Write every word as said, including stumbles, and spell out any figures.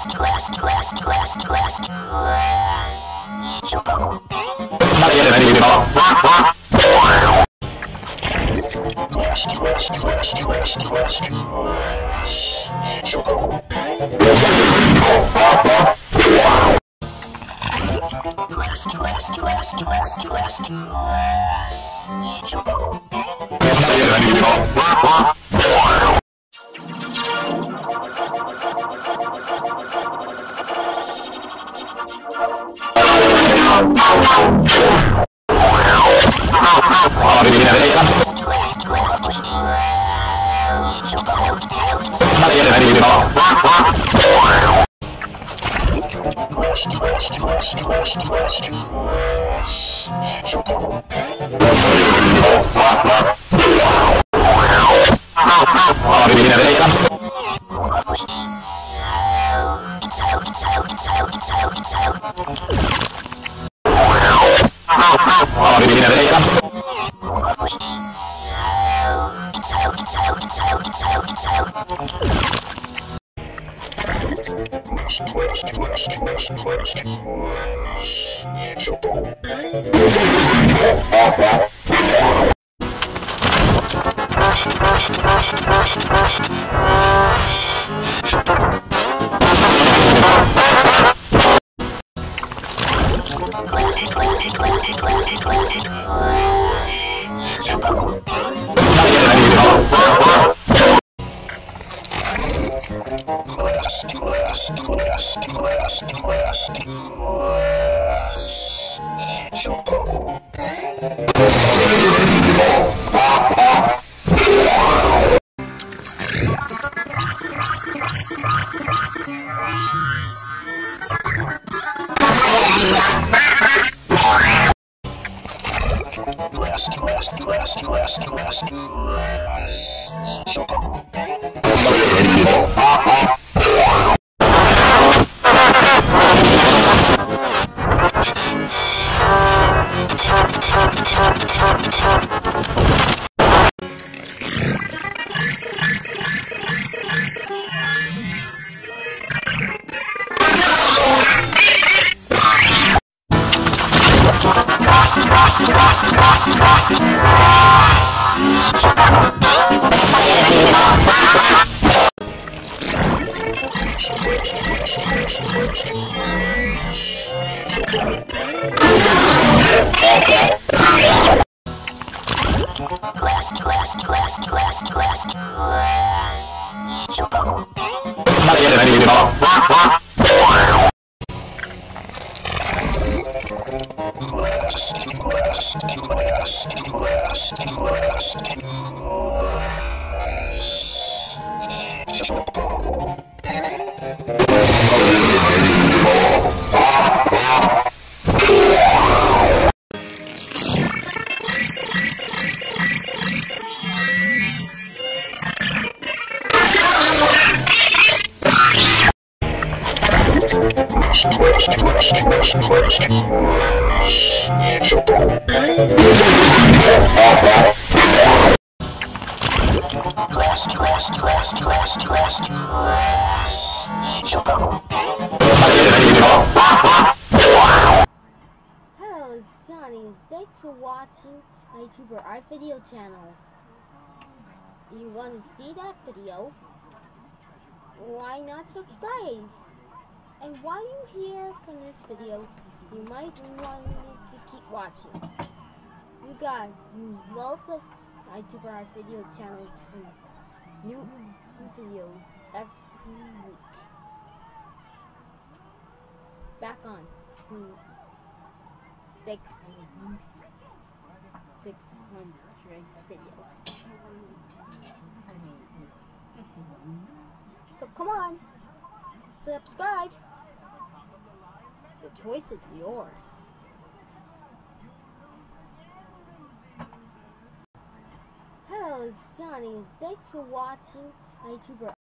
Hello, it's Johnny. Thanks for watching my YouTuber Art Video channel. You want to see that video? Why not subscribe? And while you hear from this video, you might want to keep watching. You got lots of YouTuber Art Video channels and new videos every week. Back on to six six hundred videos. So come on, subscribe. The choice is yours. Hello, it's Johnny. Thanks for watching my YouTuber